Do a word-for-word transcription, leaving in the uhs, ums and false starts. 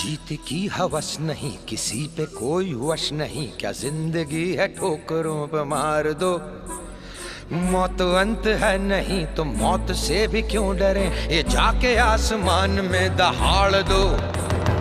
जीत की हवस नहीं, किसी पे कोई वश नहीं, क्या जिंदगी है ठोकरों पे मार दो। मौत अंत है नहीं तो मौत से भी क्यों डरे, ये जाके आसमान में दहाड़ दो।